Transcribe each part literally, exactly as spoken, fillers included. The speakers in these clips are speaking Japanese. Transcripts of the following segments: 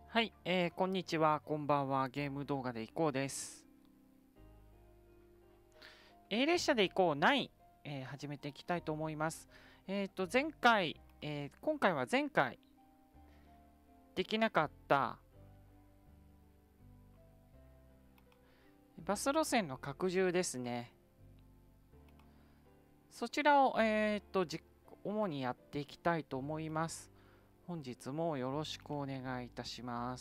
はい、えー、こんにちは、こんばんは。ゲーム動画で行こうです。A 列車で行こうナイン、えー、始めていきたいと思います。えっ、と、前回、えー、今回は前回できなかったバス路線の拡充ですね。そちらを、えっ、と、主にやっていきたいと思います。本日もよろしくお願いいたします。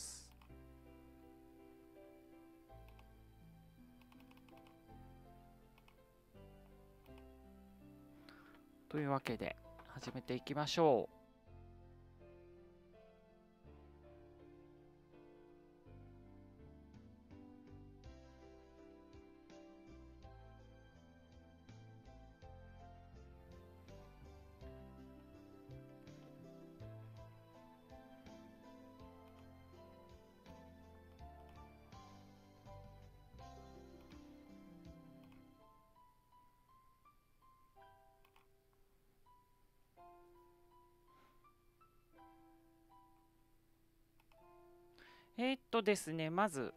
というわけで始めていきましょう。えー、っとですね、まず、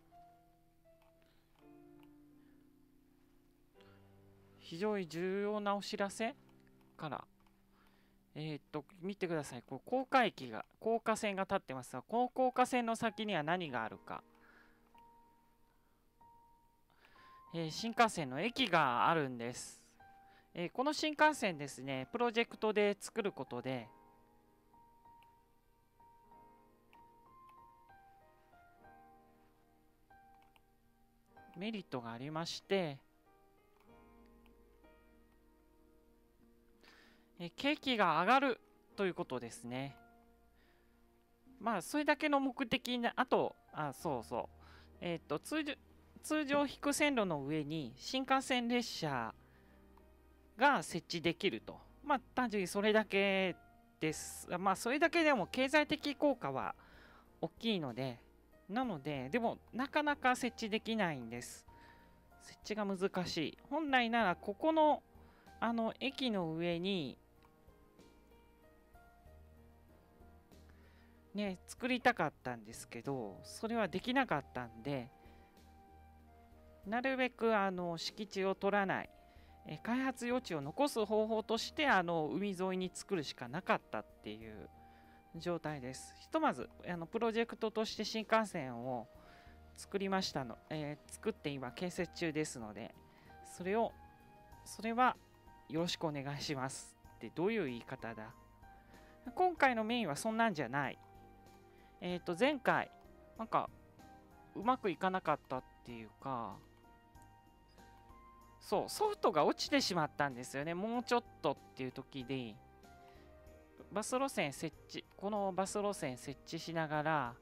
非常に重要なお知らせから、えー、っと、見てください。こう高架駅が、高架線が立ってますが、この高架線の先には何があるか。えー、新幹線の駅があるんです。えー、この新幹線ですね、プロジェクトで作ることで、メリットがありまして、えー、景気が上がるということですね。まあ、それだけの目的な、あと、あ、そうそう。えっ、と、通常、通常引く線路の上に新幹線列車が設置できると。まあ、単純にそれだけです。まあ、それだけでも経済的効果は大きいので、なので、でも、なかなか設置できないんです。設置が難しい。本来なら、ここの、あの、駅の上に、ね、作りたかったんですけど、それはできなかったんで、なるべくあの敷地を取らない、え開発余地を残す方法としてあの海沿いに作るしかなかったっていう状態です。ひとまずあのプロジェクトとして新幹線を作りましたの、えー、作って今建設中ですので、それをそれはよろしくお願いしますってどういう言い方だ。今回のメインはそんなんじゃない。えっ、ー、と前回なんかうまくいかなかったっていうか、そうソフトが落ちてしまったんですよね。もうちょっとっていう時でバス路線設置このバス路線設置しながら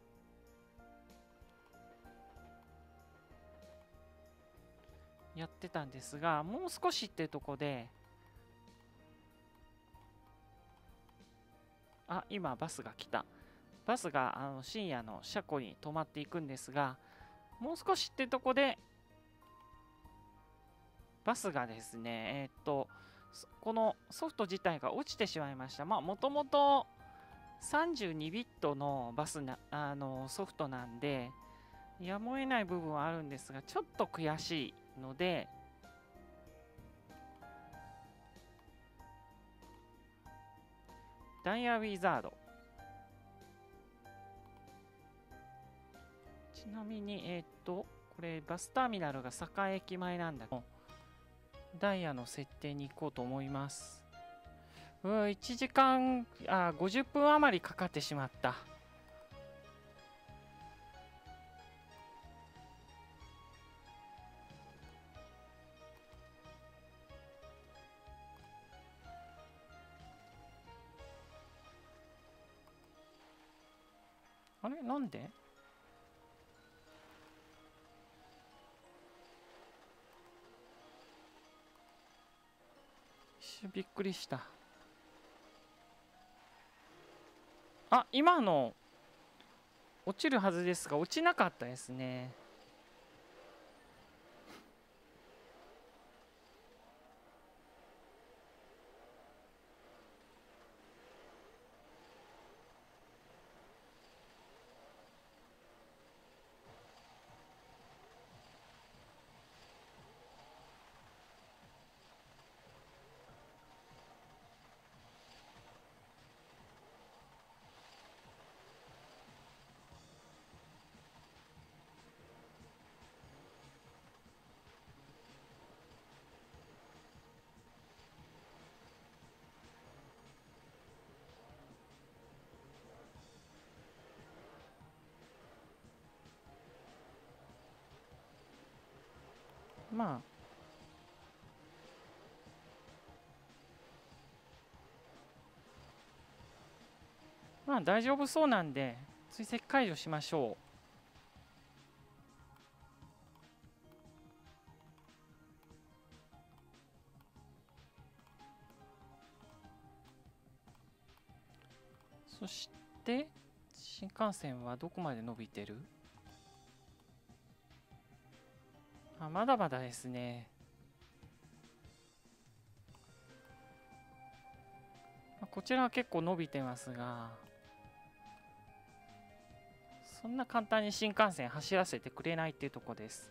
やってたんですが、もう少しっていうとこで、あ、今バスが来た。バスがあの深夜の車庫に止まっていくんですが、もう少しっていうとこでバスがですね、えーっとこのソフト自体が落ちてしまいました。まあもともとさんじゅうにビットのバスなあのソフトなんでやむを得ない部分はあるんですが、ちょっと悔しいので、ダイヤウィザード、ちなみにえーっとこれバスターミナルが栄駅前なんだけど、ダイヤの設定に行こうと思います。うわいちじかんあごじゅっぷん余りかかってしまった。あれなんで一瞬びっくりした。あ、今の落ちるはずですが落ちなかったですね。 まあまあ大丈夫そうなんで追跡解除しましょう。そして新幹線はどこまで伸びてる？あ、まだまだですね。こちらは結構伸びてますが、そんな簡単に新幹線走らせてくれないっていうところです。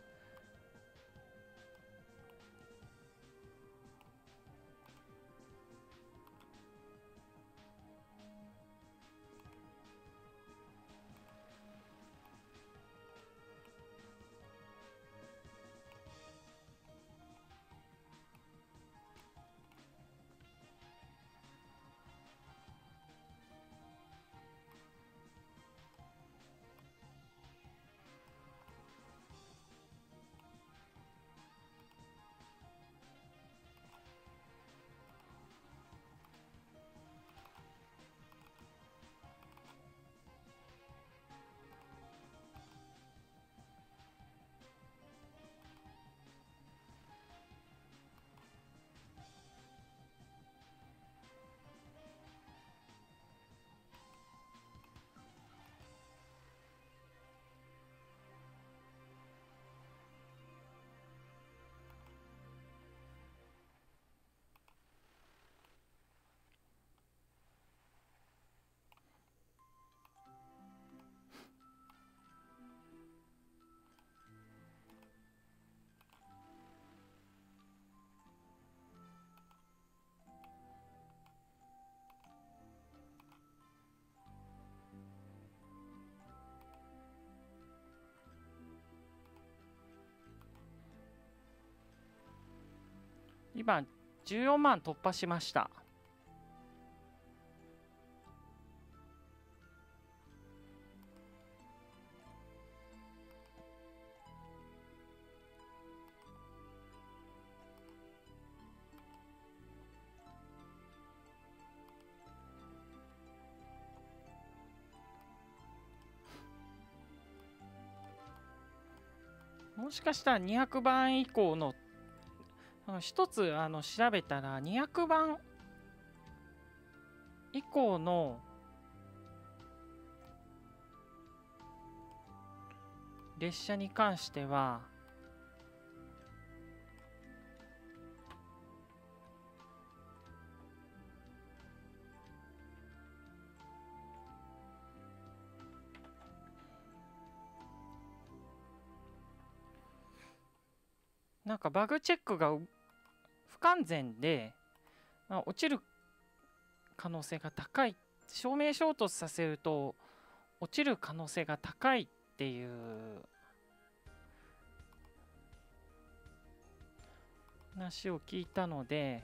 今じゅうよんまん突破しました。もしかしたらにひゃくばん以降の一つあの調べたらにひゃくばん以降の列車に関してはなんかバグチェックが不完全で、まあ、落ちる可能性が高い、正面衝突させると落ちる可能性が高いっていう話を聞いたので、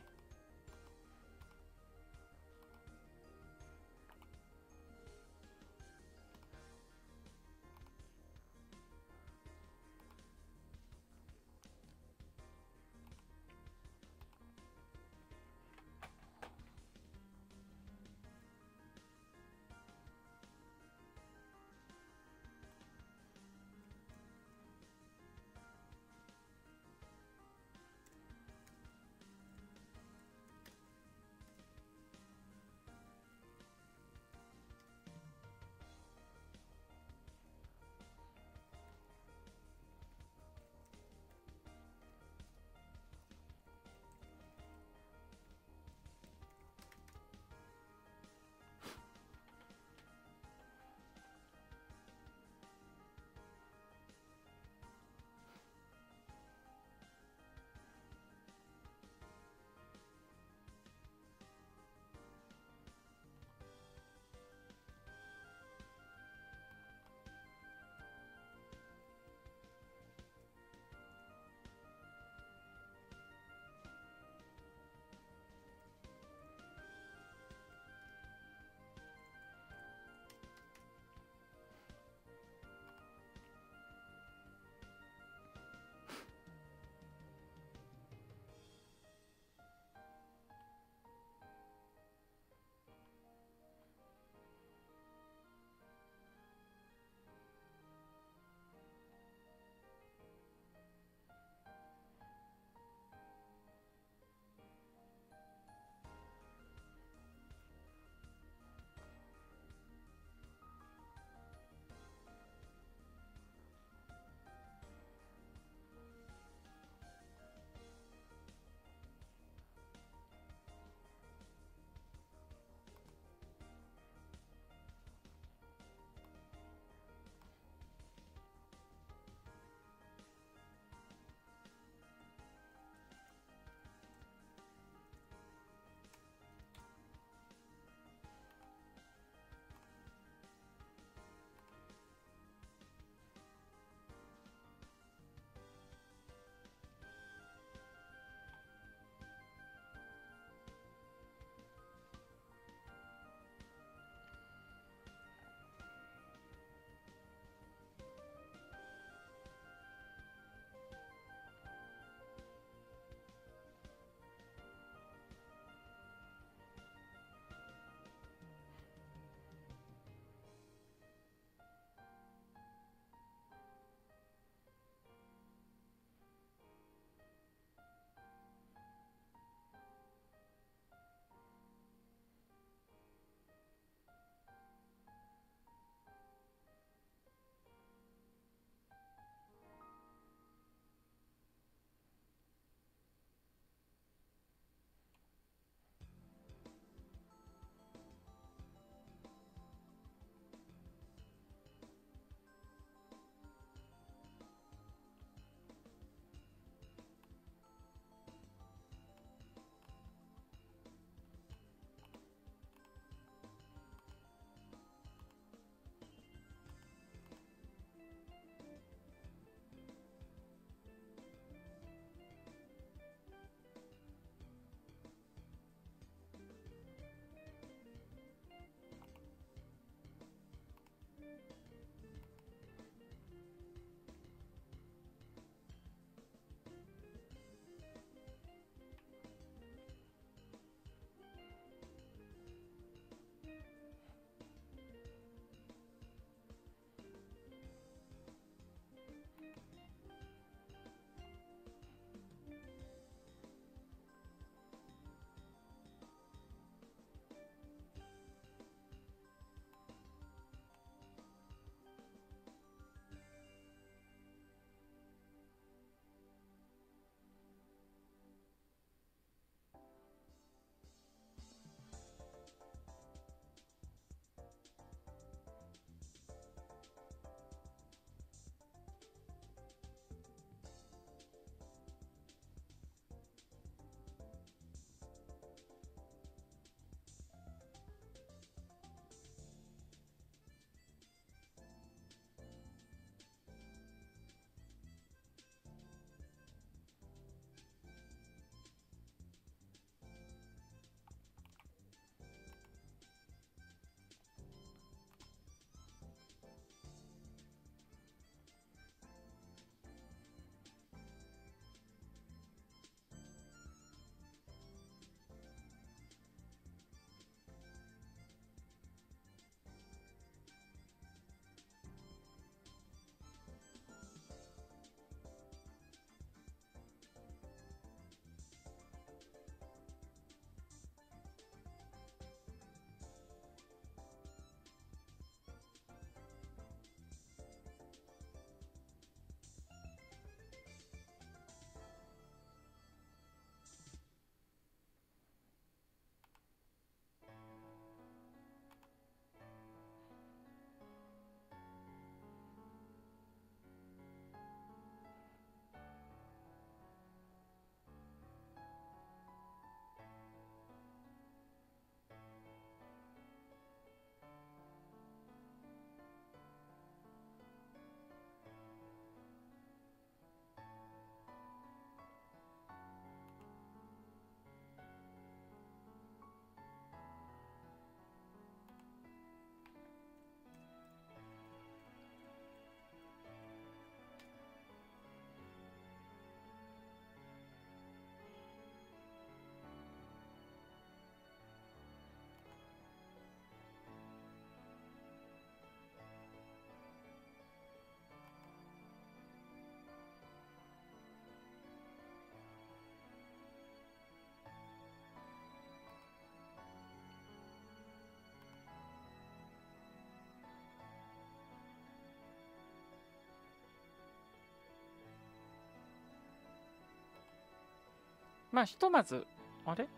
まあひとまず、あれ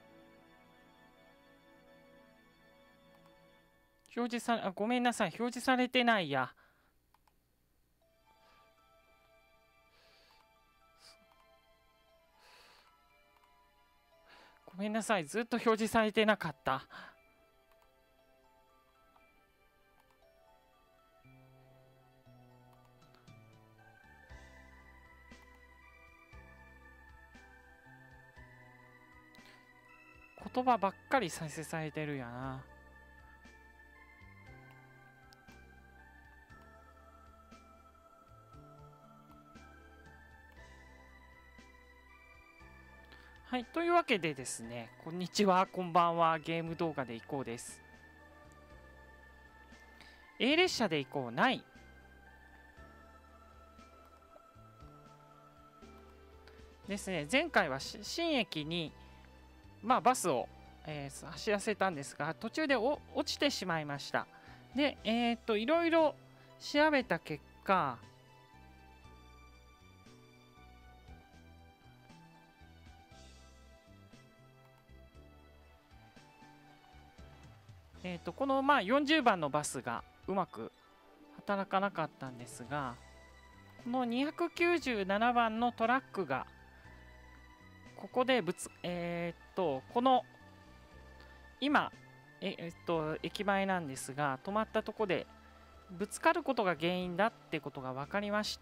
表示さ、あ、ごめんなさい、表示されてないや。ごめんなさい、ずっと表示されてなかった。言葉ばっかり再生されてるやな。はい、というわけでですね、こんにちは、こんばんは、ゲーム動画でいこうです。A 列車で行こうないですね。前回は新駅に、まあ、バスを、えー、走らせたんですが、途中でお落ちてしまいました。で、えー、っといろいろ調べた結果、えー、とこのまあよんじゅうばんのバスがうまく働かなかったんですが、このにひゃくきゅうじゅうななばんのトラックがここでぶつ、えー、っとこの今ええっと駅前なんですが、止まったとこでぶつかることが原因だってことが分かりまして、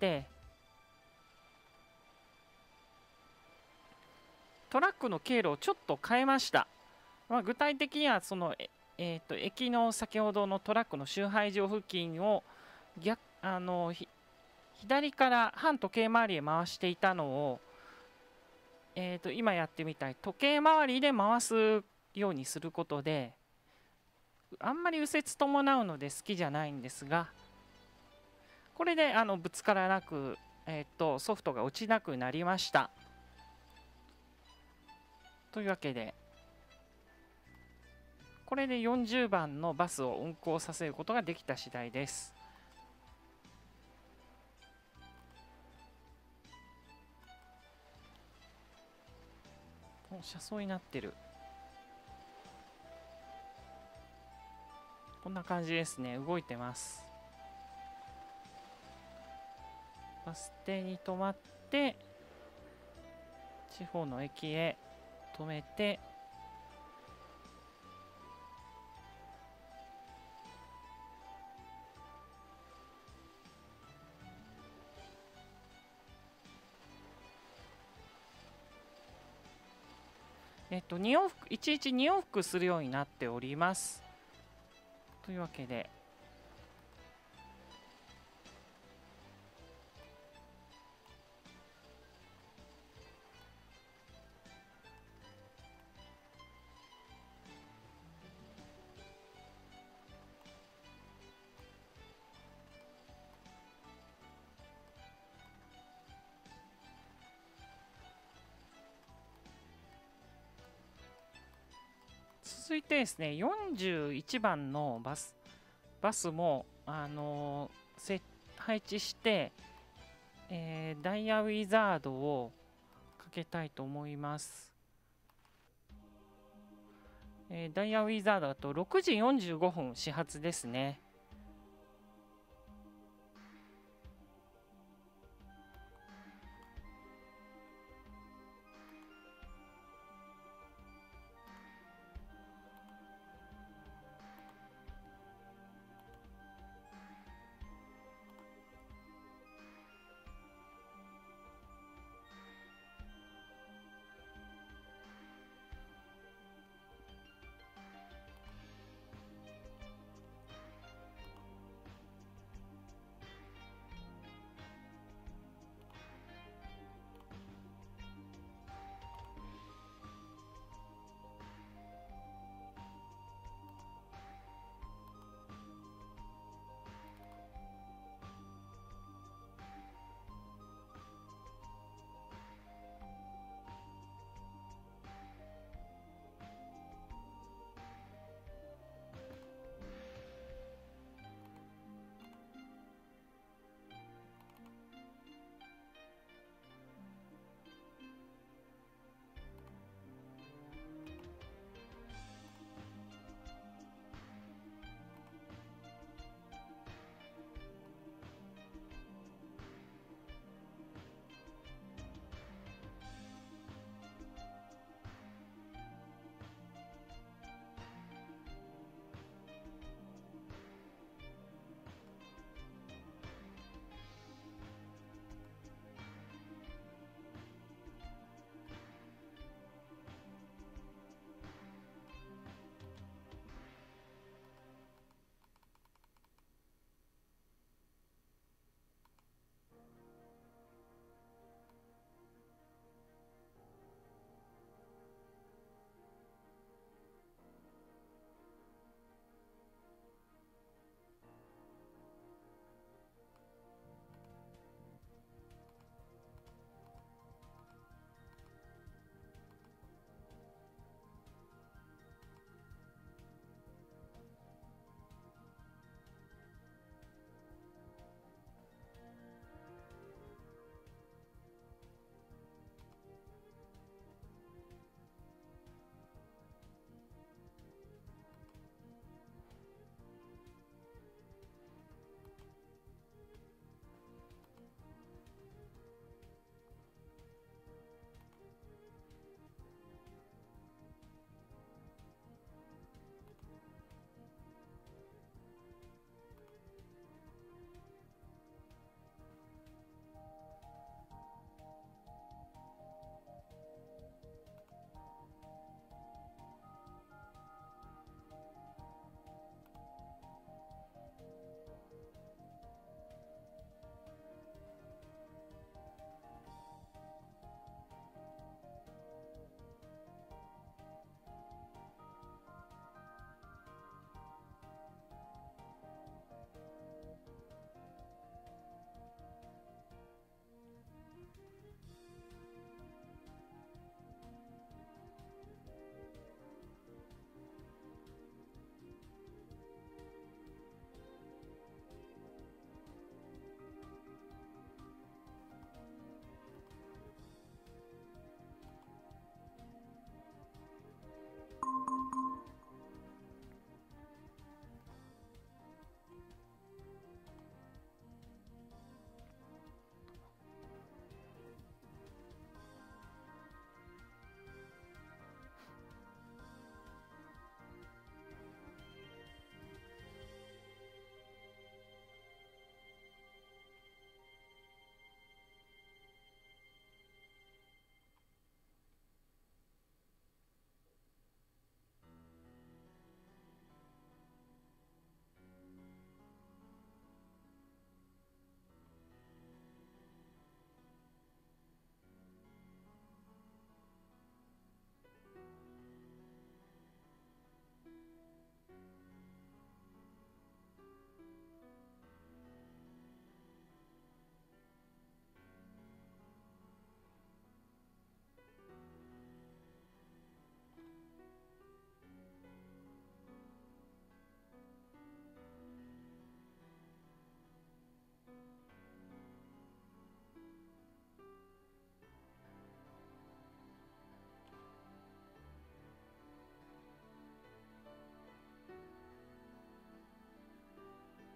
トラックの経路をちょっと変えました。まあ、具体的にはそのええー、と駅の先ほどのトラックの集配所付近を逆あの左から反時計回りへ回していたのを、えー、と今やってみたい時計回りで回すようにすることで、あんまり右折伴うので好きじゃないんですが、これであのぶつからなく、えー、とソフトが落ちなくなりました。というわけでこれでよんじゅうばんのバスを運行させることができた次第です。お、車窓になってる。こんな感じですね。動いてます。バス停に止まって地方の駅へ止めて、えっとに往復いちいちに往復するようになっております。というわけで続いてですね、よんじゅういちばんのバスバスも、あのー、配置して、えー、ダイヤウィザードをかけたいと思います。えー、ダイヤウィザードだとろくじよんじゅうごふん始発ですね。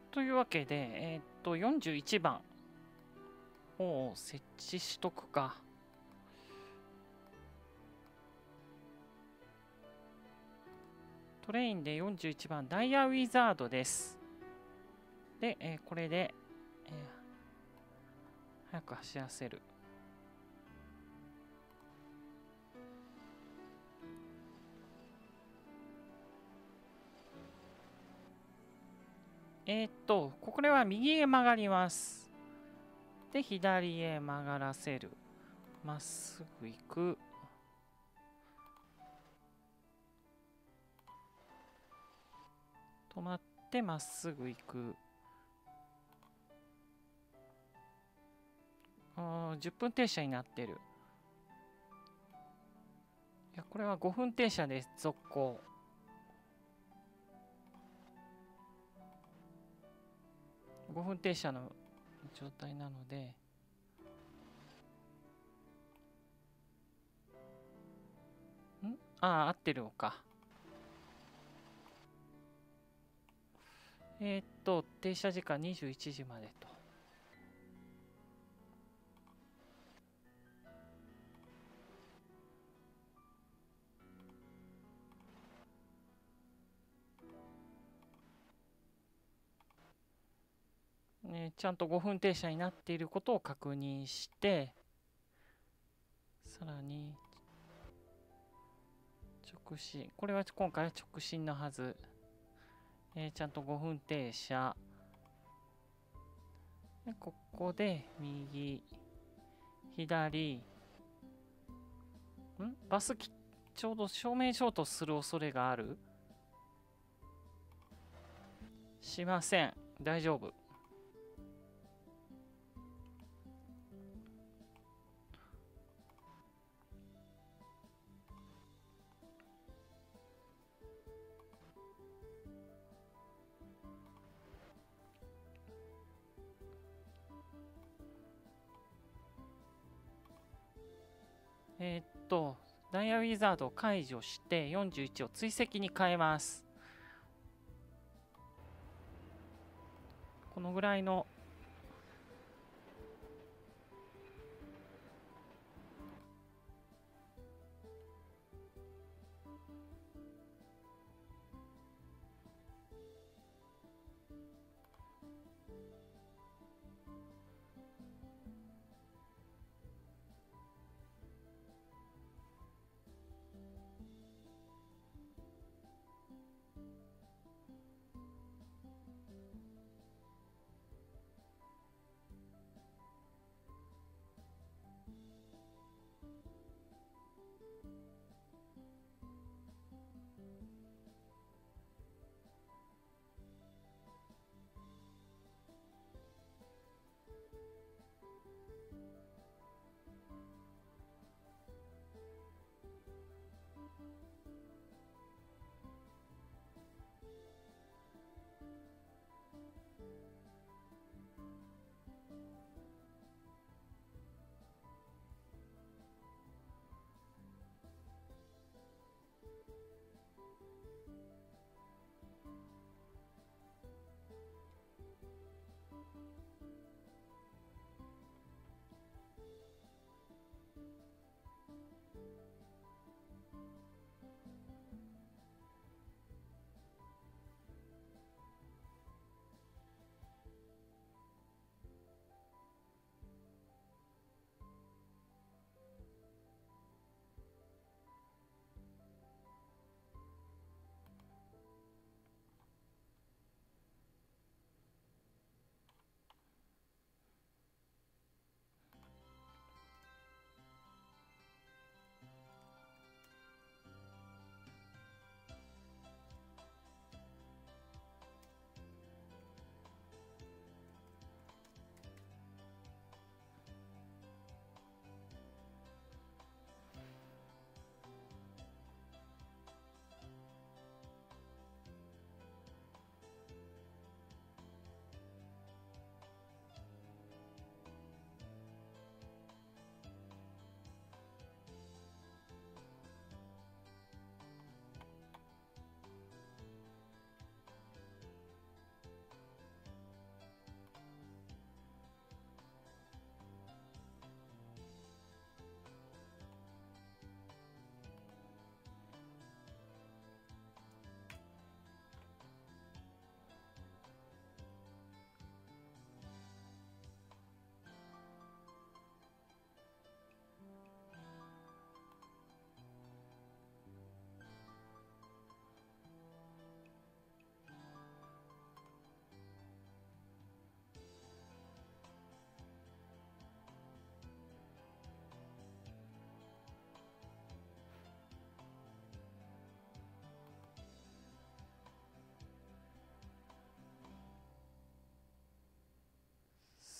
というわけで、えーっと、よんじゅういちばんを設置しとくか。トレインでよんじゅういちばん、ダイヤウィザードです。で、えーこれで、えー早く走らせる。えーっと、これは右へ曲がります。で、左へ曲がらせる。まっすぐ行く。止まってまっすぐ行く。あーじゅっぷん停車になってる。いや、これはごふん停車です。続行。ごふん停車の状態なので、んああ、合ってるのか。えーっと、停車時間にじゅういちじまでと。ね、ちゃんとごふん停車になっていることを確認して、さらに、直進。これは今回は直進のはず。えーちゃんとごふん停車。でここで、右、左。んバスきちょうど正面衝突する恐れがある？しません。大丈夫。えーっと、ダイヤウィザードを解除してよんじゅういちを追跡に変えます。このぐらいの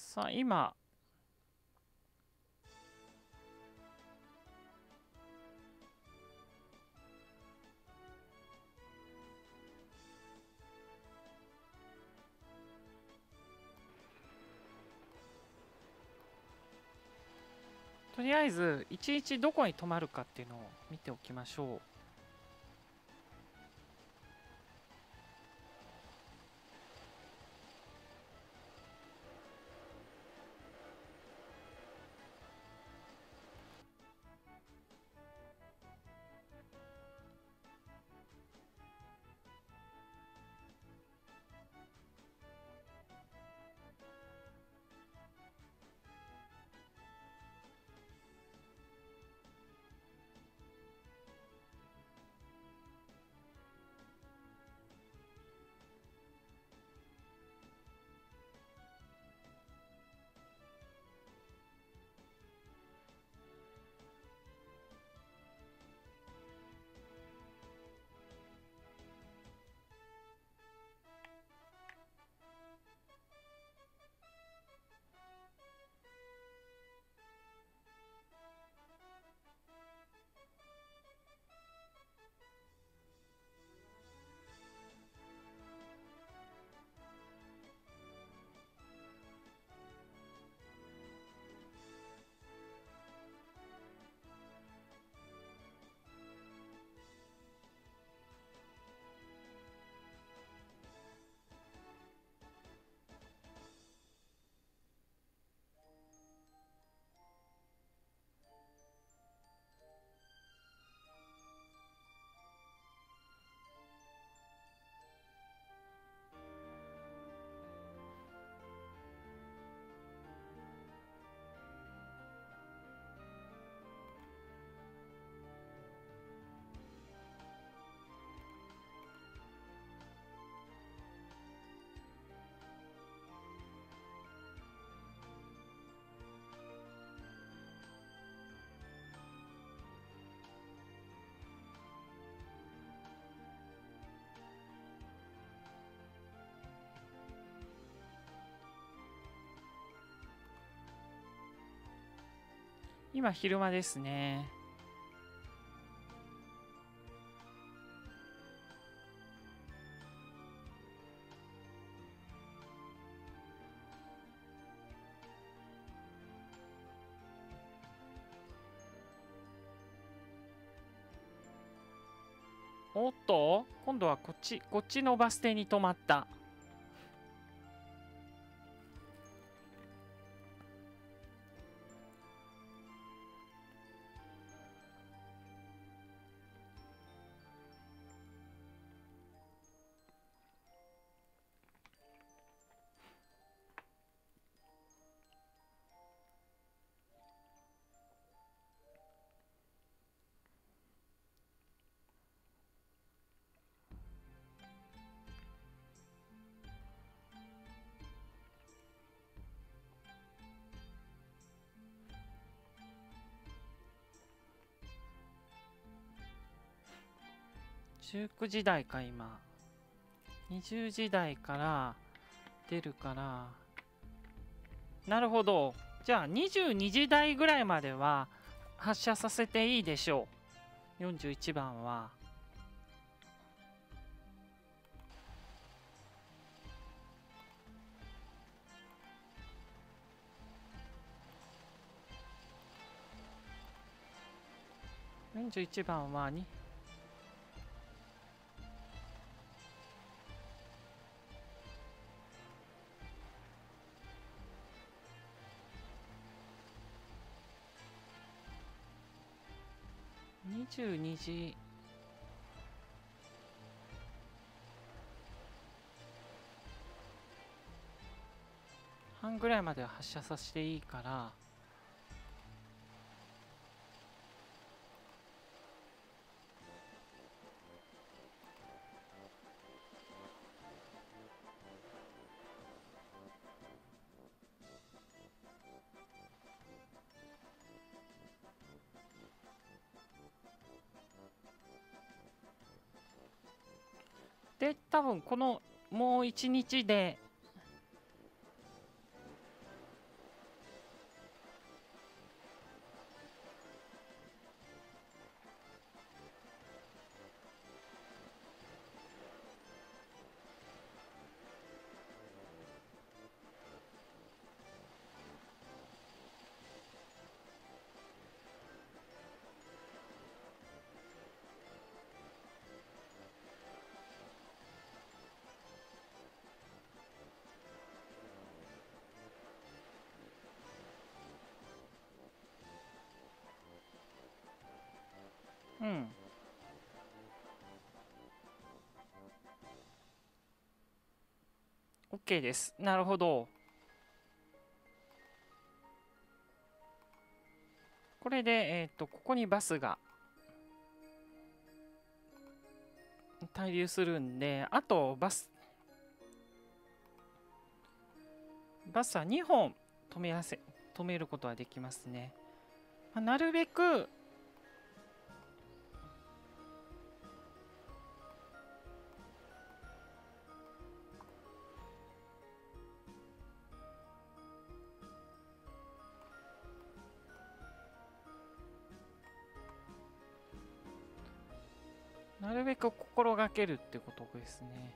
さあ今とりあえずいちにちどこに泊まるかっていうのを見ておきましょう。今昼間ですね。おっと今度はこっちこっちのバス停に止まった。じゅうくじ台か今。にじゅうじ台から出るから。なるほど。じゃあにじゅうにじ台ぐらいまでは発車させていいでしょう。よんじゅういちばんは。よんじゅういちばんはににじゅうにじはんぐらいまでは発車させていいから。で多分このもういちにちでうん。OK です。なるほど。これで、えっと、ここにバスが滞留するんで、あとバス、バスはにほん止めやせ、止めることはできますね。まあ、なるべく、なるべく心がけるってことですね。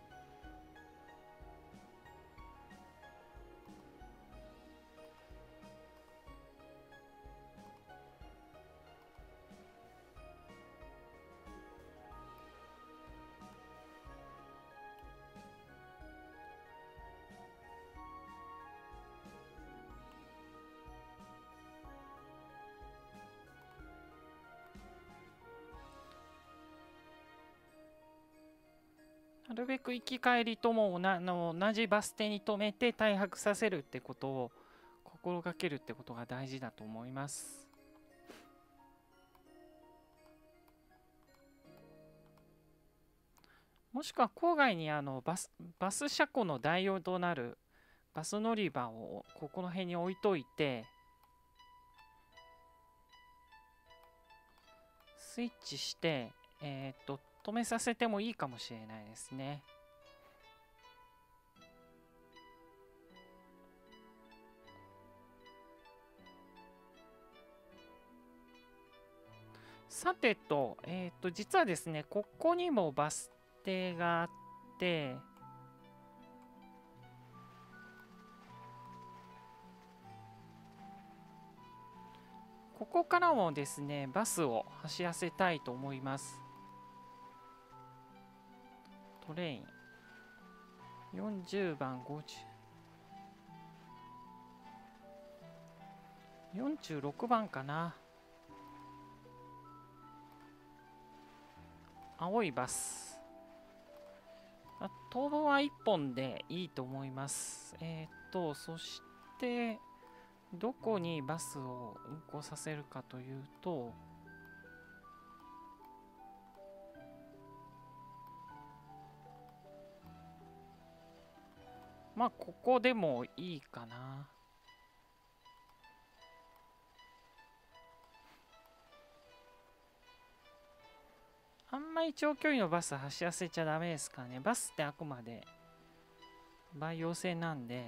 なるべく行き帰りともなの同じバス停に止めて停泊させるってことを心がけるってことが大事だと思います。もしくは郊外にあのバス、バス車庫の代用となるバス乗り場をここの辺に置いといて、スイッチして、えっと、止めさせてもいいかもしれないですね。さてと、えっと、実はですね、ここにもバス停があって、ここからもですね、バスを走らせたいと思います。トレイン。よんじゅうばん、ごじゅう。よんじゅうろくばんかな。青いバス。あ、当分はいっぽんでいいと思います。えっと、そして、どこにバスを運行させるかというと、まあ、ここでもいいかな。あんまり長距離のバス走らせちゃダメですかね。バスってあくまで培養性なんで、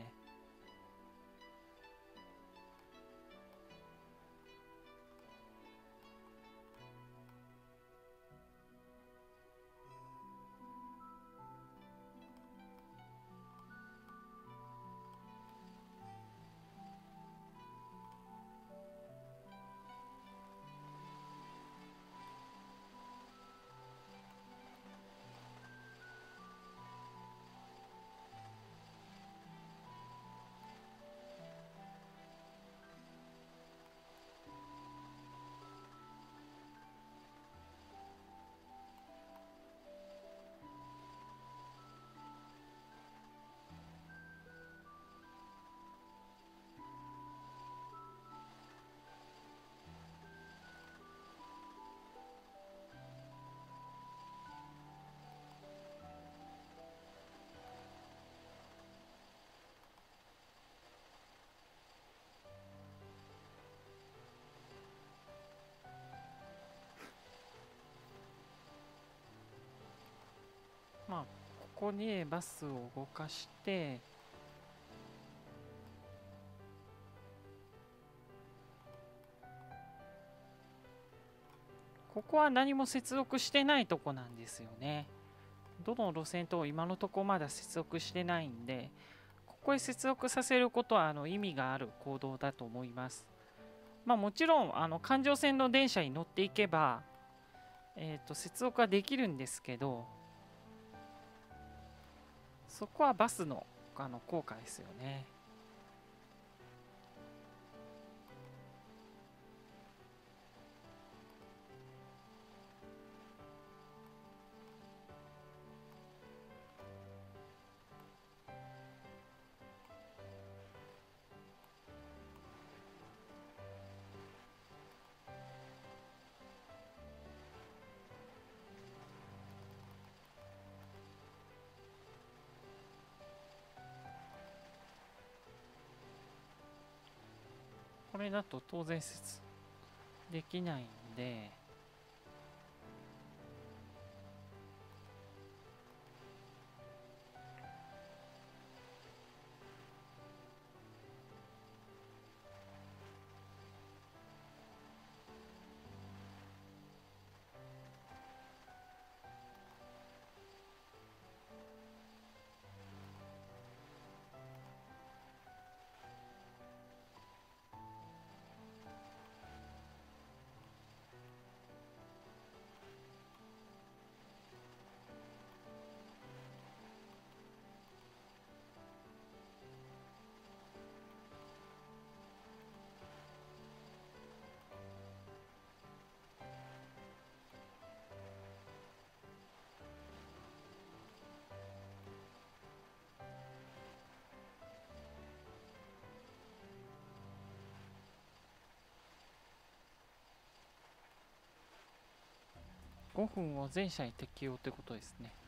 まあ、ここにバスを動かして、ここは何も接続してないとこなんですよね。どの路線と今のところまだ接続してないんで、ここへ接続させることはあの意味がある行動だと思います。まあもちろんあの環状線の電車に乗っていけば、えーと接続はできるんですけど、そこはバスのあの効果ですよね。 これだと当然接できないんで、ごふんを全車に適用ってことですね。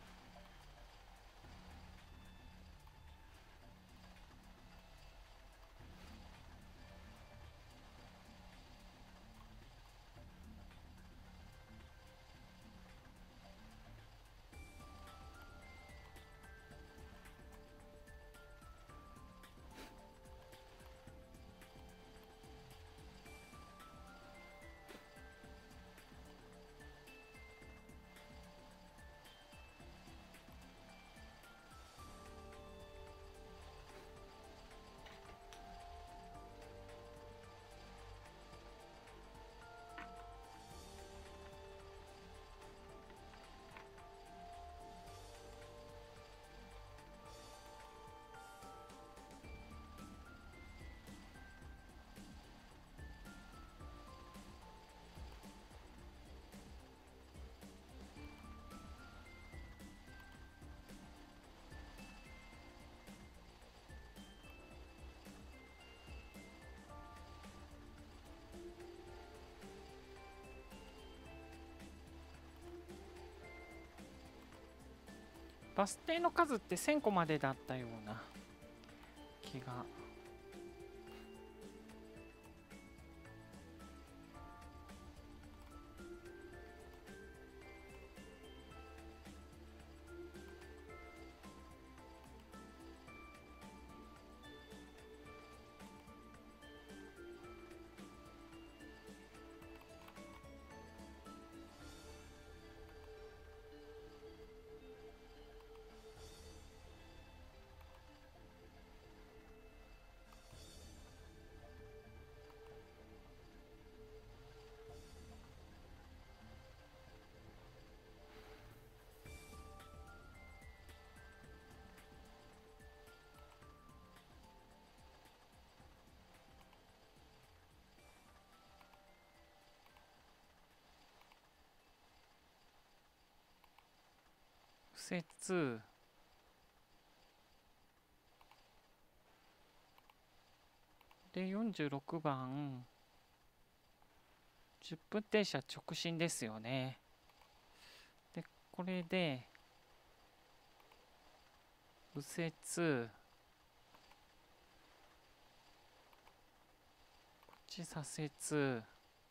バス停の数ってせんこまでだったような気が。右折でよんじゅうろくばんじゅっぷん停車直進ですよね。でこれで右折こっち左折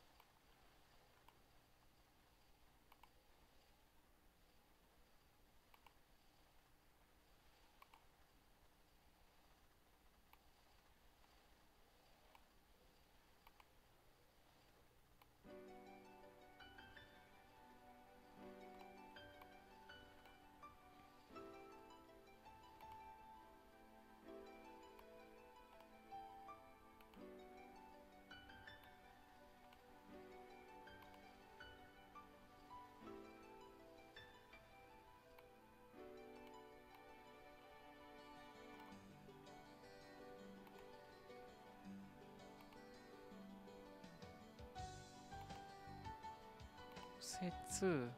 右折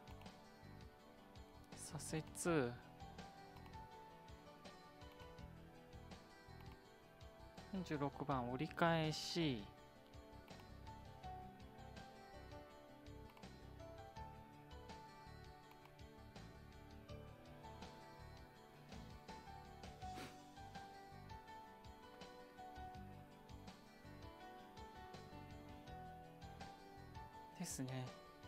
左折よんじゅうろくばん折り返しですね。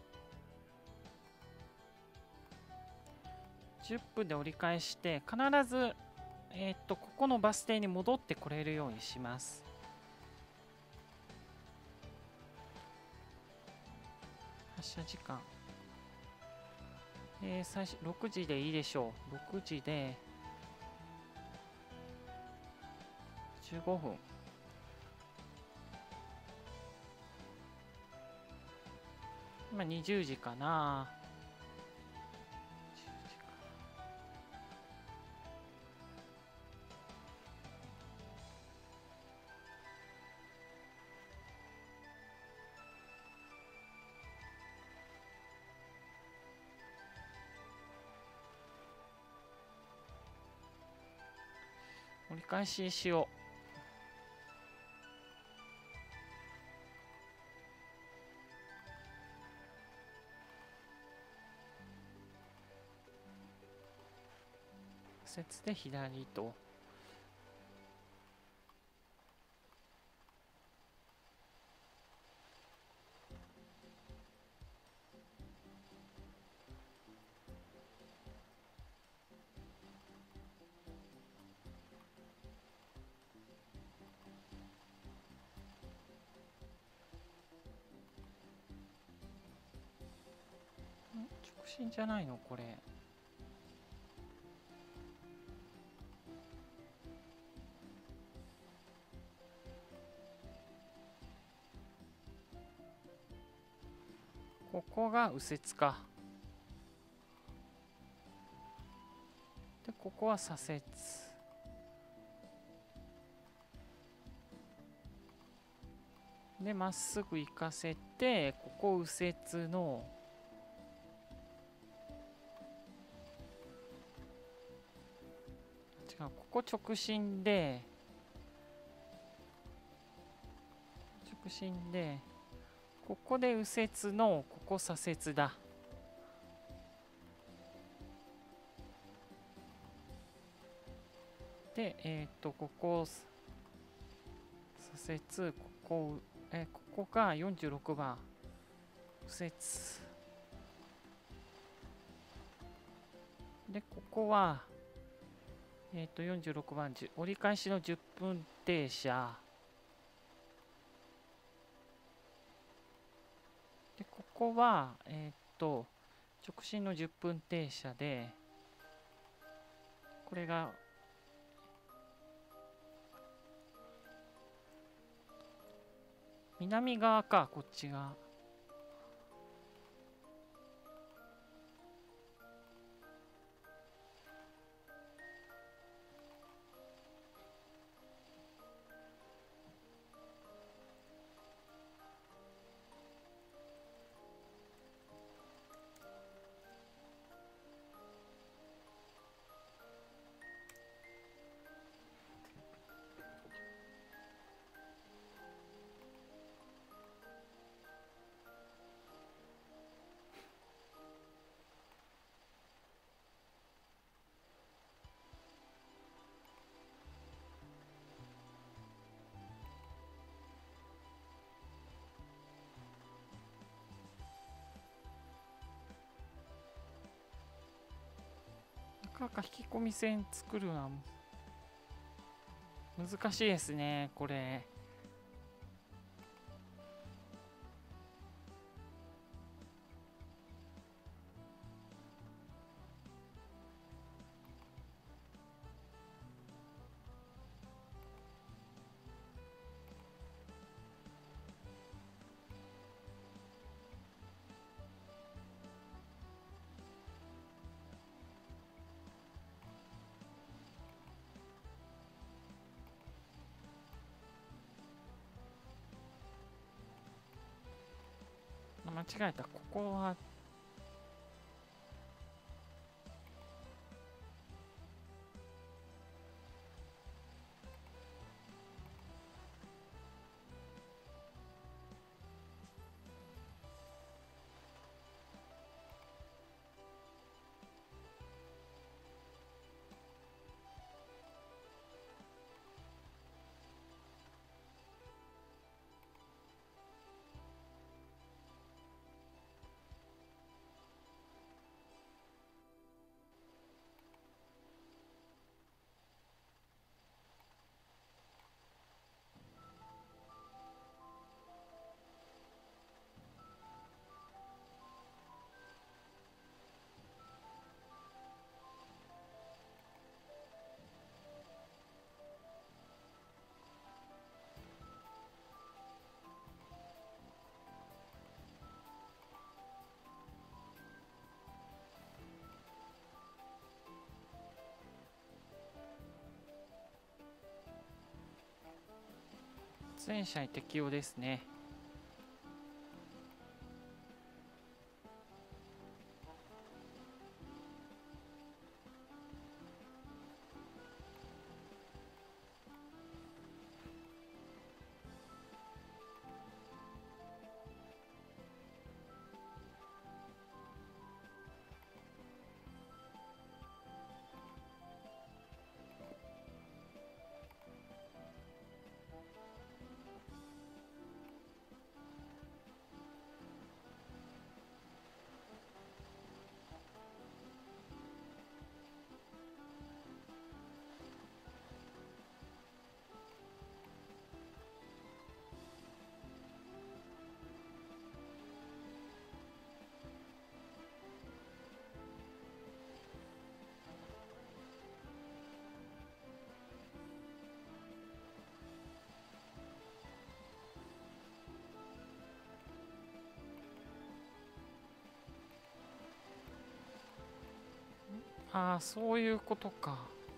じゅっぷんで折り返して必ず、えー、っとここのバス停に戻ってこれるようにします。発車時間、えー、最初ろくじでいいでしょう。ろくじでじゅうごふん。今にじゅうじかな。折り返ししよう。右折で左と。直進じゃないのこれ。ここが右折か。でここは左折。でまっすぐ行かせて、ここ右折の違う、ここ直進で直進でここで右折のここ左折だ。でえっ、ー、とここ左折、ここえここがよんじゅうろくばん右折で、ここはえっ、ー、とよんじゅうろくばん折り返しのじゅっぷん停車で、ここはえっ、ー、と直進のじゅっぷん停車で、これが南側か、こっち側。なかなか引き込み線作るのは難しいですね、これ。間違えた、ここは発煙車に適用ですね。ああ、そういうことか。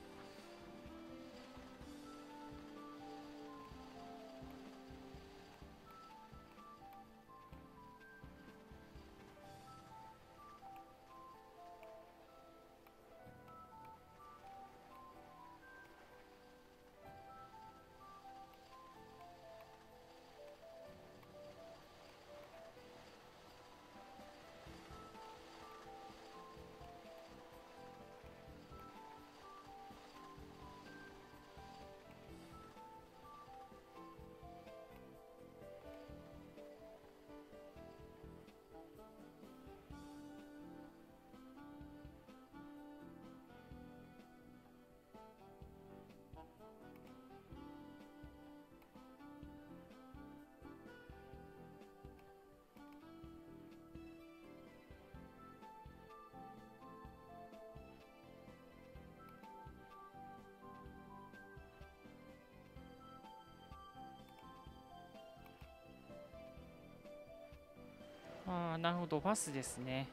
ああ、なるほど、バスですね。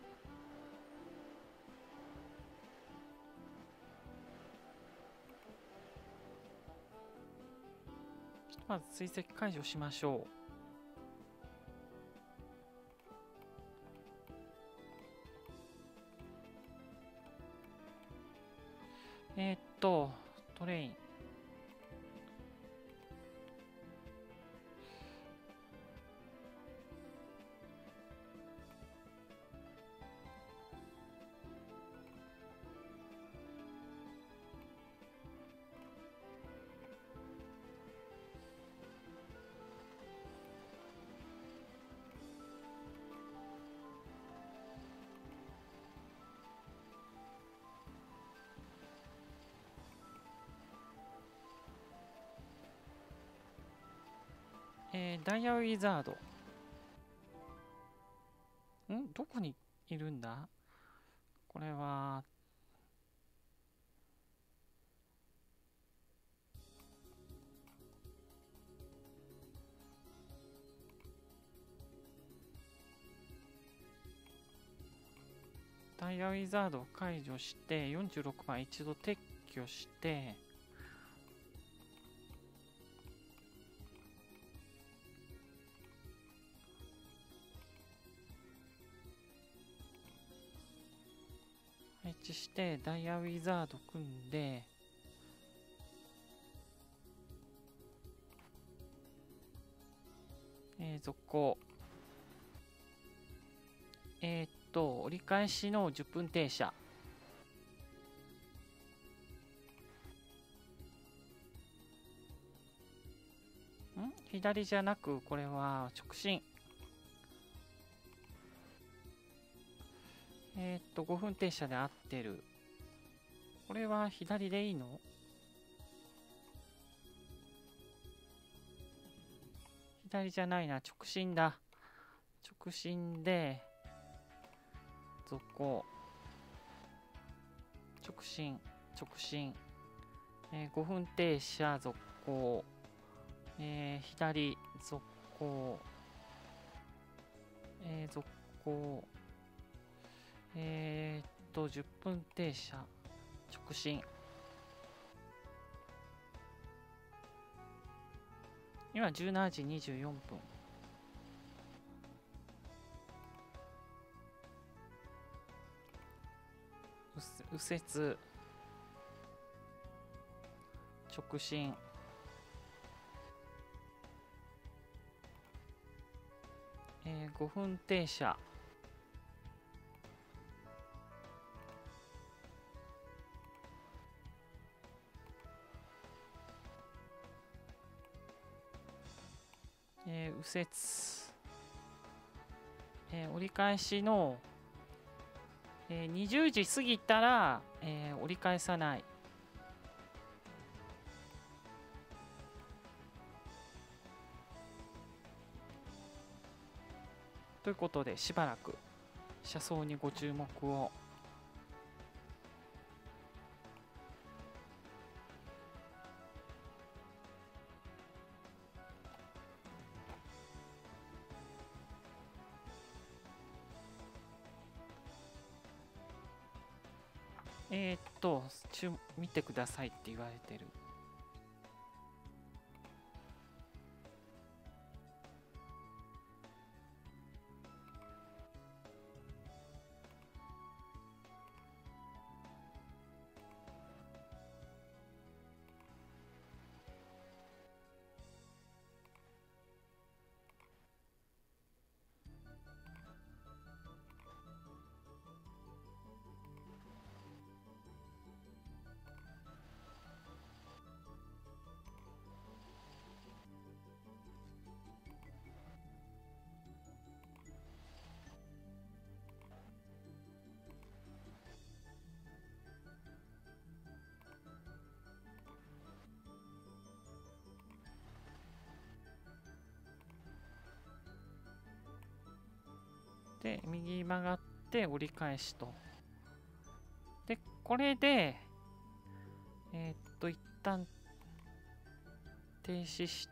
まず追跡解除しましょう。えー、っと、トレイン。えー、ダイヤウィザード。んどこにいるんだこれは。ダイヤウィザードを解除してよんじゅうろくばん一度撤去して、配置してダイヤウィザード組んで、えー、続行。えー、っと折り返しのじゅっぷん停車。ん左じゃなく、これは直進。えー、っとごふん停車で合ってる。これは左でいいの？左じゃないな、直進だ。直進で続行。直進直進、えー、ごふん停車続行、えー、左続行、えー、続行、えー、っとじゅっぷん停車直進。 今じゅうしちじにじゅうよんぷん。右折、直進、えー、ごふん停車、えー、右折、えー、折り返しの、えー、にじゅうじ過ぎたら、えー、折り返さない。ということで、しばらく車窓にご注目を。えー、っと、見てくださいって言われてる。で、右曲がって折り返しと。で、これで、えー、っと、一旦停止して、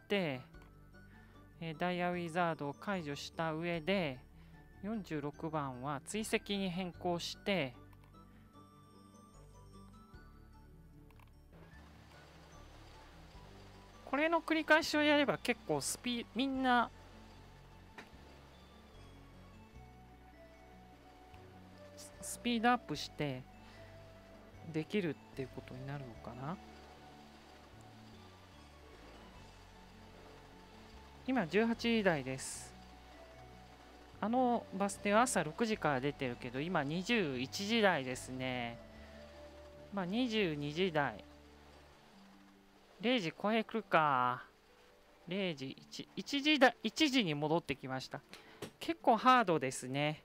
えー、ダイヤウィザードを解除した上で、よんじゅうろくばんは追跡に変更して、これの繰り返しをやれば結構スピーみんなスピードアップしてできるっていうことになるのかな。今じゅうはちじ台です。あのバス停は朝ろくじから出てるけど今にじゅういちじ台ですね。まあにじゅうにじ台、れいじ超えるか。れいじ、いちじだいちじに戻ってきました。結構ハードですね。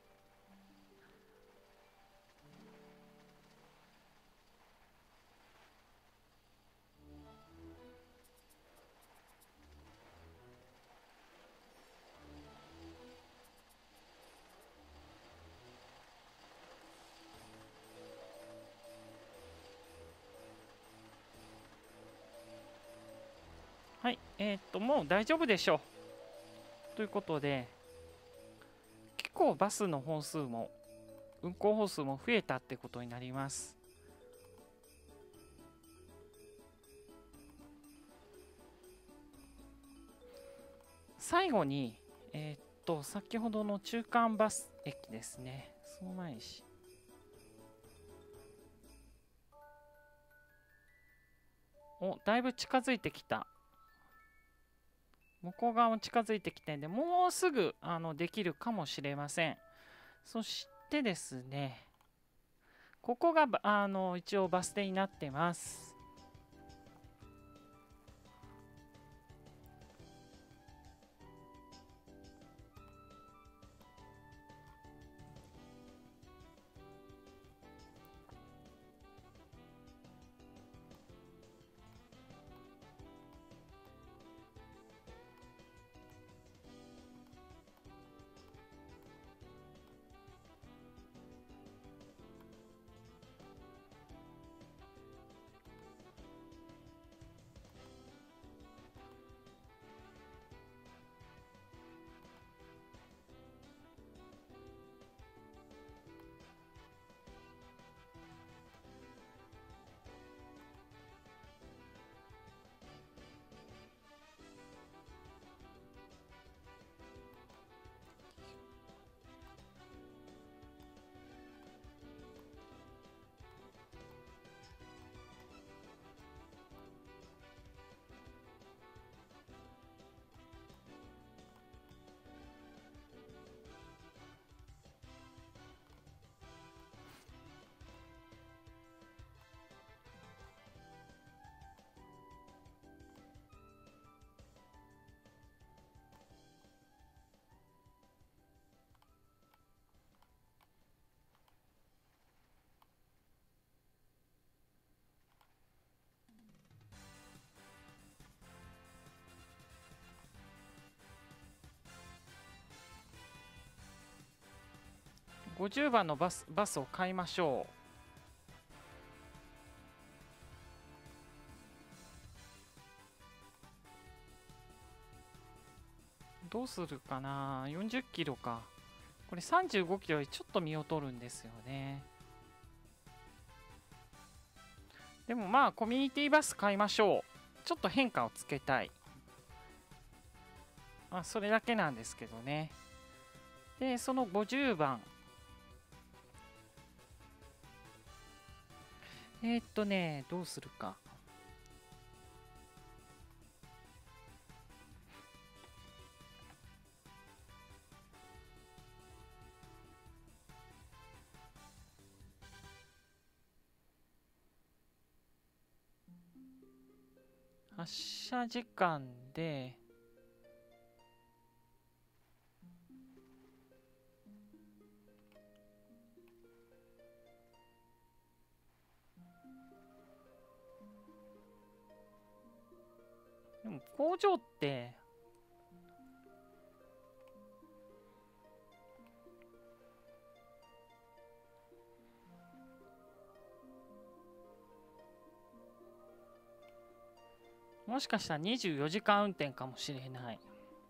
はい、えー、っともう大丈夫でしょうということで、結構バスの本数も運行本数も増えたってことになります。最後に、えー、っと先ほどの中間バス駅ですね。その前にしおだいぶ近づいてきた。向こう側も近づいてきてんで、もうすぐあのできるかもしれません。そしてですね、ここがあの一応バス停になってます。 ごじゅうばんのバスバスを買いましょう。どうするかな。よんじゅっキロか。これさんじゅうごキロでちょっと見劣るんですよね。でもまあコミュニティバス買いましょう。ちょっと変化をつけたい。まあそれだけなんですけどね。でそのごじゅうばん、えー、っとねどうするか。発車時間ででも工場ってもしかしたらにじゅうよじかん運転かもしれない。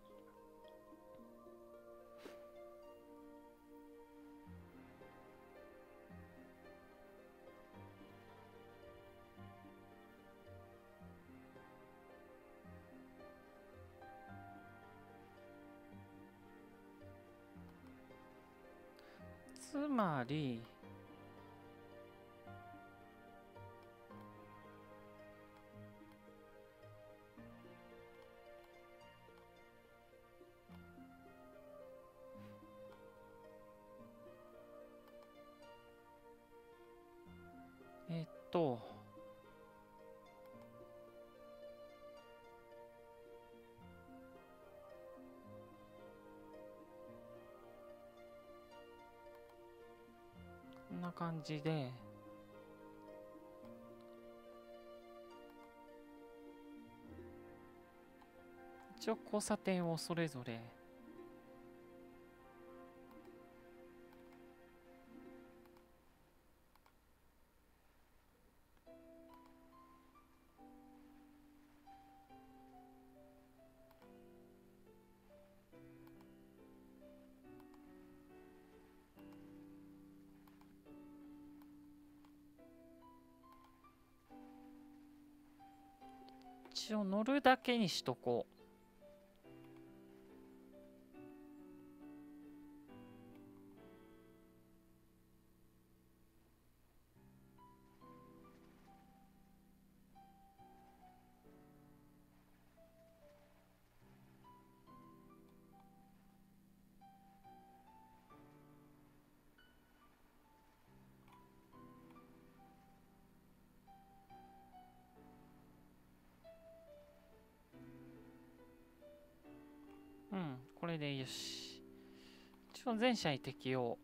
つまりえっとこんな感じで一応交差点をそれぞれ一応乗るだけにしとこう。うん、これでよし。一応全車に適用。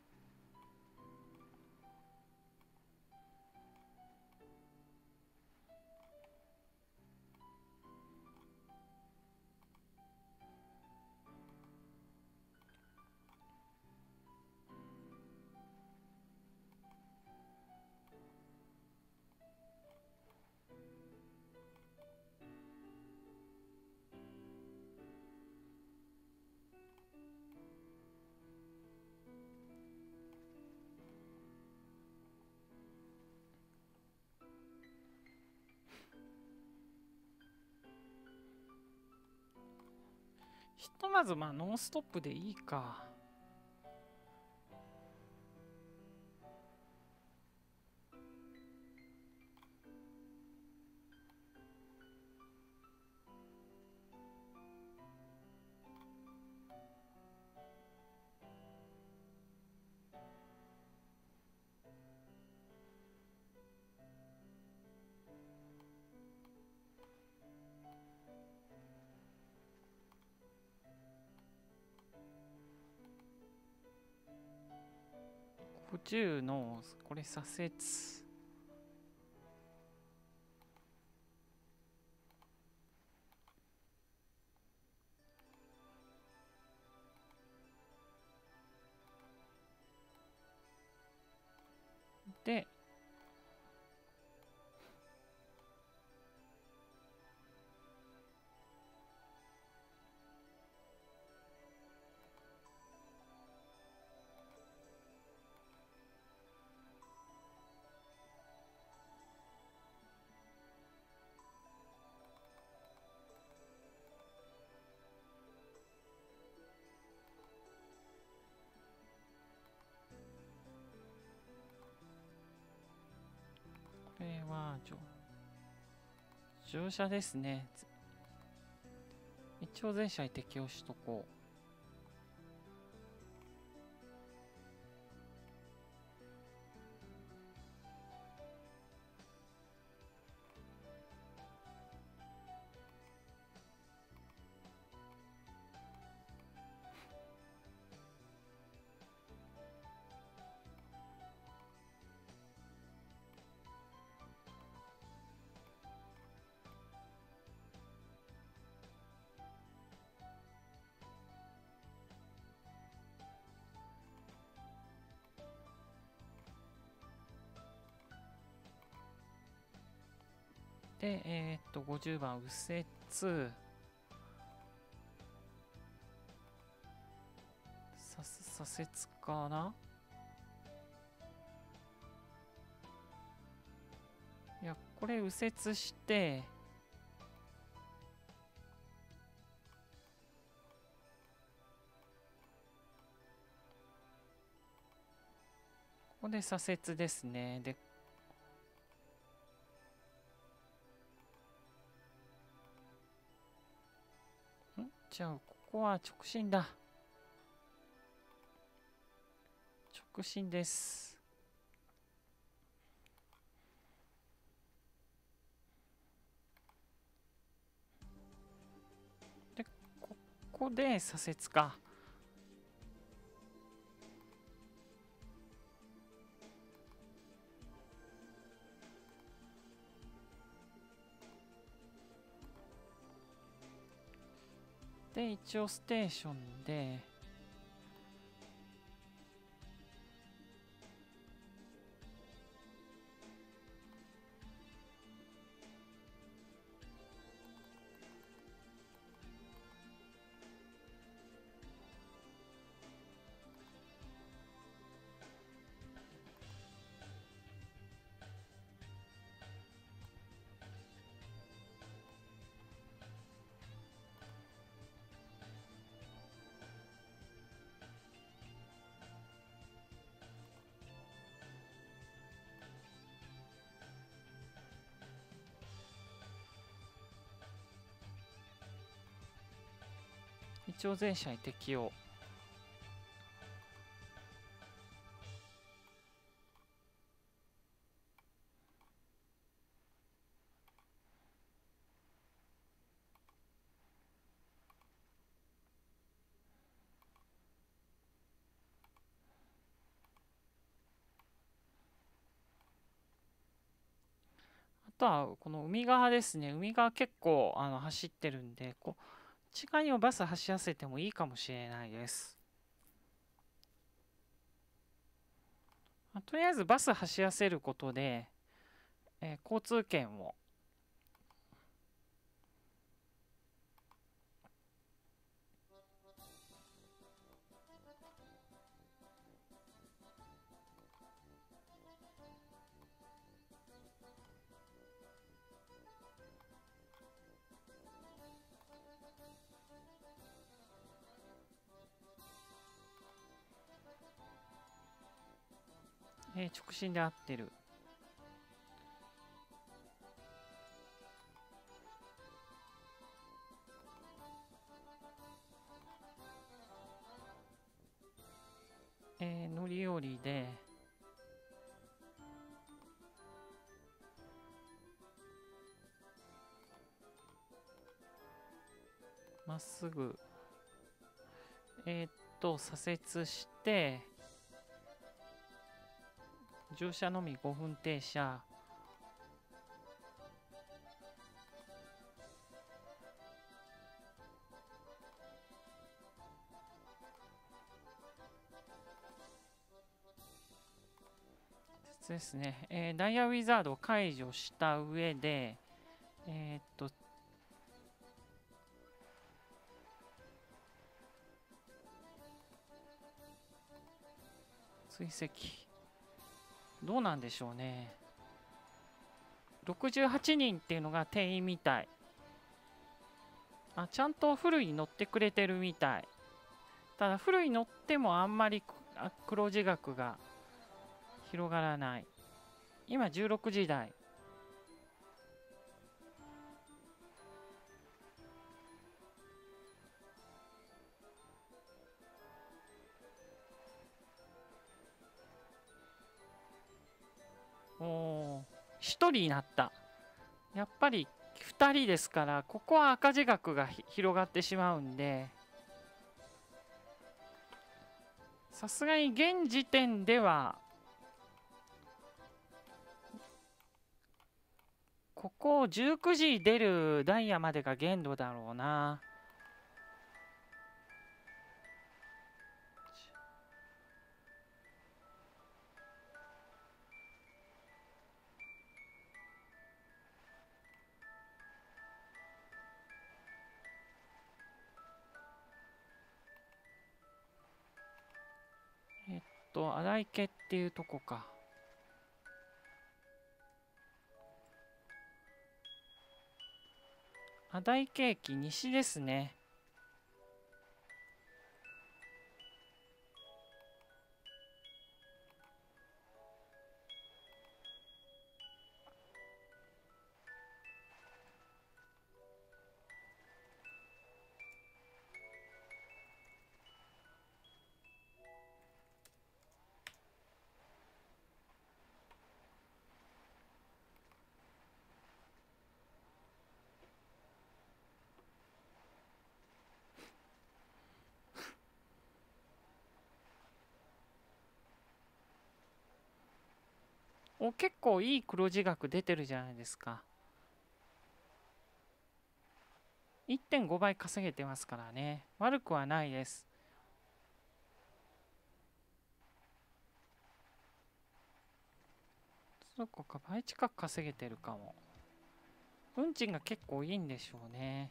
ひとまずまあノンストップでいいか。ごじゅうのこれ左折。 で、これは乗乗車ですね。一応全車に適用しとこう。で、えーっと、ごじゅうばん、右折。さ左折かな。いや、これ右折して、ここで左折ですね。で、んじゃあ、ここは直進だ。直進です。で、ここで左折か。で、一応ステーションで、一応全車に適用。あとはこの海側ですね。海側結構あの走ってるんで、こう内側にもバス走らせてもいいかもしれないです。まあとりあえずバス走らせることで、えー交通圏をえー直進で合ってる。えー乗り降りで、まっすぐ、えーっと、左折して、乗車のみごふん停車。 つですね、えー、ダイヤウィザードを解除した上で、えー、っと、追跡、どうなんでしょうね。ろくじゅうはちにんっていうのが定員みたい。あ、ちゃんとフルに乗ってくれてるみたい。ただフルに乗ってもあんまり黒字額が広がらない。今じゅうろくじ台。おお、ひとりになった。やっぱりふたりですから、ここは赤字額が広がってしまうんで、さすがに現時点ではここじゅうくじ出るダイヤまでが限度だろうな。えっと荒井家っていうとこか。荒井家駅西ですね。お、結構いい黒字額出てるじゃないですか。いってんごばい稼げてますからね。悪くはないです。そこか、倍近く稼げてるかも。運賃が結構いいんでしょうね。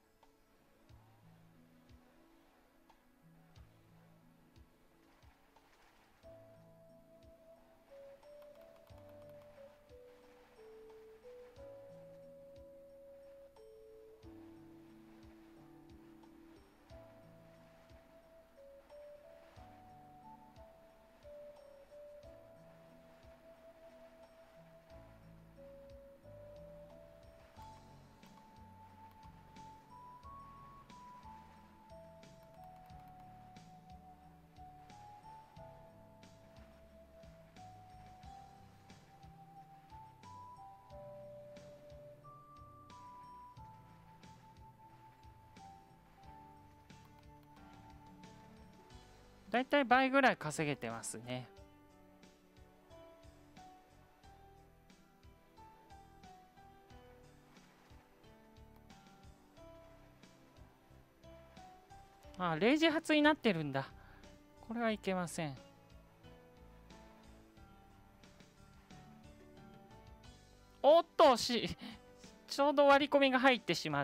だいたい倍ぐらい稼げてますね。あ、れいじ発になってるんだ。これはいけません。おっとし、ちょうど割り込みが入ってしまった。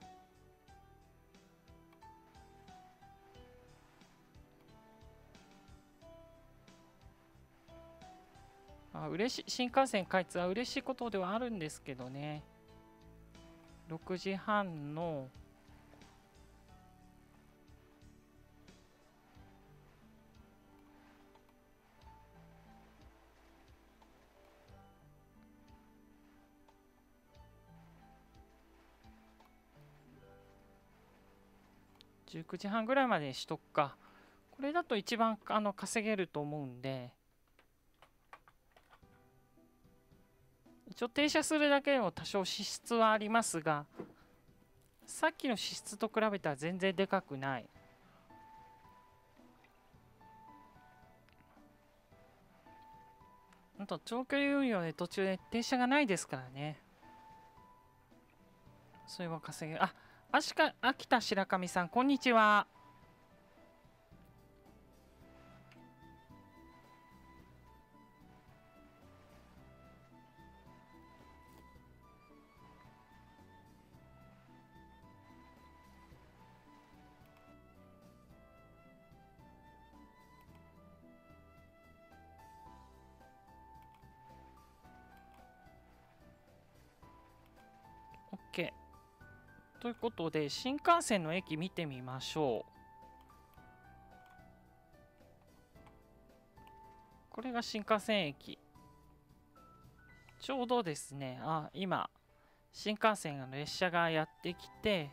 あ、嬉しい、新幹線開通は嬉しいことではあるんですけどね。ろくじはんのじゅうくじはんぐらいまでにしとくか。これだと一番あの稼げると思うんで、一応停車するだけでも多少支出はありますが、さっきの支出と比べたら全然でかくない。あと長距離運用で途中で停車がないですからね。それは稼げる。あ、あしか秋田白神さん、こんにちは。 ということで新幹線の駅見てみましょう。これが新幹線駅。ちょうどですね、あ、今新幹線の列車がやってきて、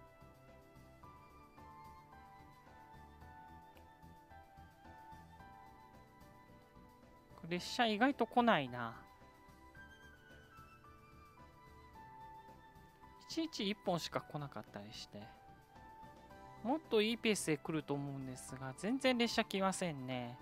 列車意外と来ないな。いちいちいっぽんしか来なかったりして、もっといいペースで来ると思うんですが、全然列車来ませんね。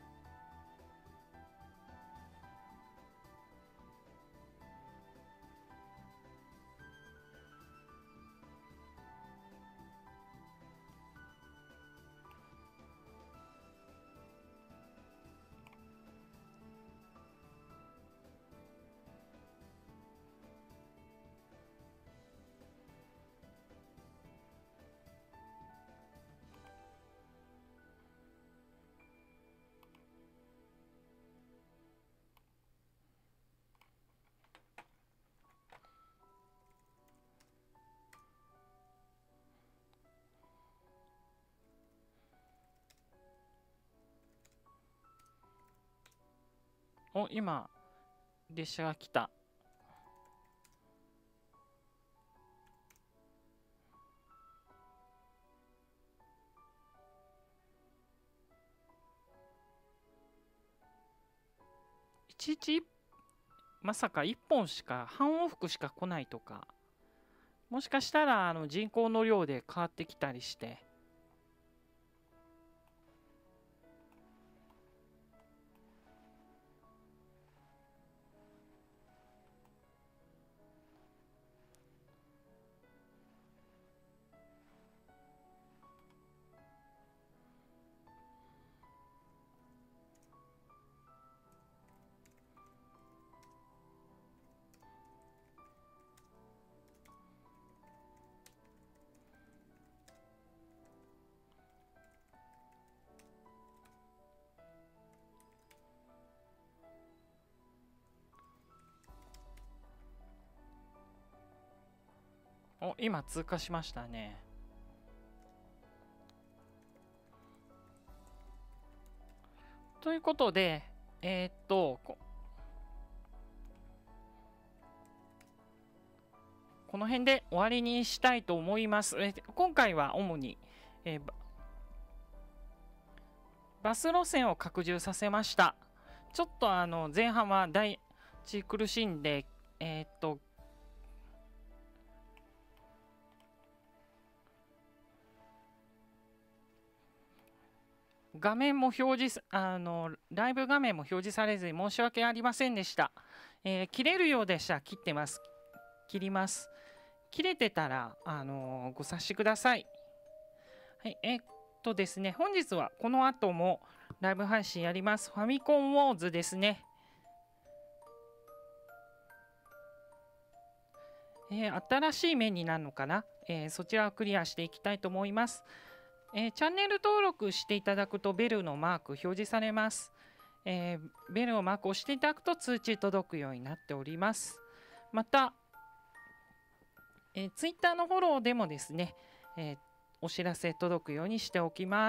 お、今列車が来た。いちいちまさかいっぽんしか、半往復しか来ないとか、もしかしたらあの人口の量で変わってきたりして。お、今通過しましたね。ということで、えー、っとこ、この辺で終わりにしたいと思います。え今回は主に、えー、バス路線を拡充させました。ちょっとあの前半は大地苦しんで、えー、っと画面も表示あのライブ画面も表示されずに申し訳ありませんでした。えー、切れるようでしたら切ってます。切ります。切れてたら、あのー、ご察しください。はい、えー、っとですね、本日はこの後もライブ配信やります。ファミコンウォーズですね。えー、新しい面になるのかな、えー、そちらをクリアしていきたいと思います。えー、チャンネル登録していただくとベルのマーク表示されます。えー、ベルのマークを押していただくと通知届くようになっております。また、えー、Twitter のフォローでもですね、えー、お知らせ届くようにしておきます。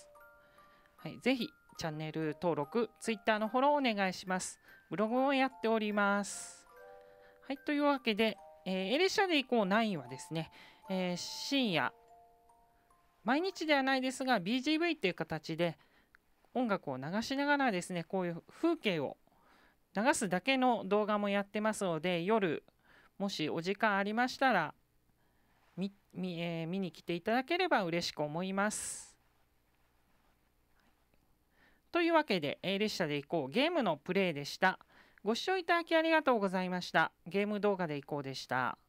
はい、ぜひチャンネル登録、Twitter のフォローお願いします。ブログをやっております。はい、というわけで、えー、エレシャで行こうナインはですね、えー、深夜、毎日ではないですが ビージーブイ という形で音楽を流しながらですね、こういう風景を流すだけの動画もやってますので、夜もしお時間ありましたら 見, 見,、えー、見に来ていただければ嬉しく思います。というわけで、えー、列車で行こうゲームのプレイでした。ご視聴いただきありがとうございました。ゲーム動画で行こうでした。